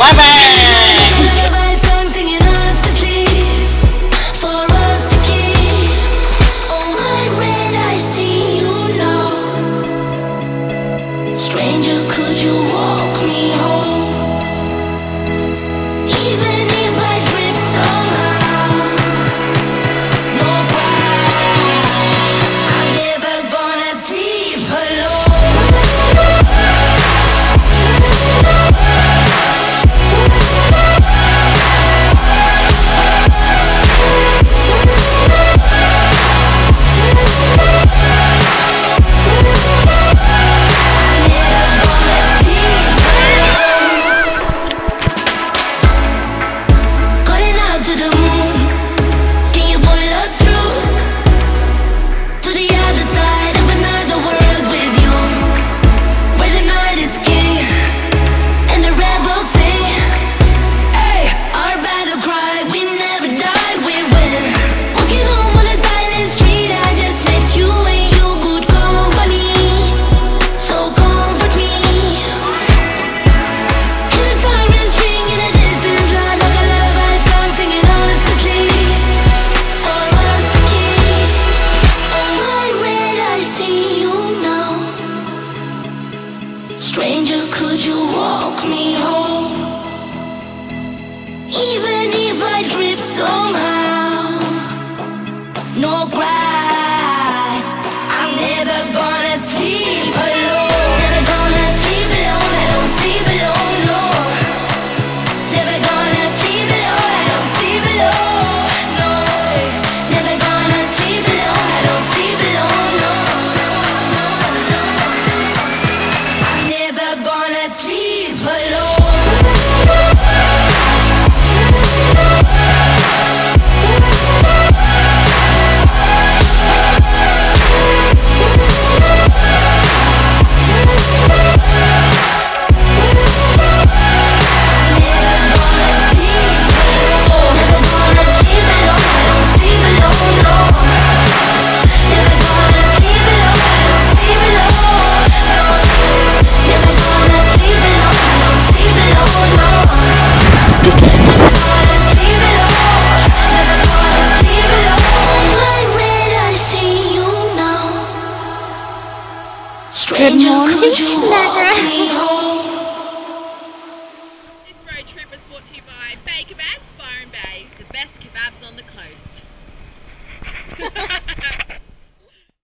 Bye bye. Stranger, could you walk me home? Even if I drift somehow, no pride. I'm never gonna sleep Stranger, could you walk me home? Even if I drift somehow, no cry. I'm never gonna sleep alone. Never gonna sleep alone. I don't sleep alone, no. Never gonna sleep alone. I don't sleep alone, no. Never gonna sleep alone. I don't sleep alone, no. I'm never gonna sleep alone. Stranger, could you walk me home? This road trip was brought to you by Bay Kebabs, Byron Bay, the best kebabs on the coast.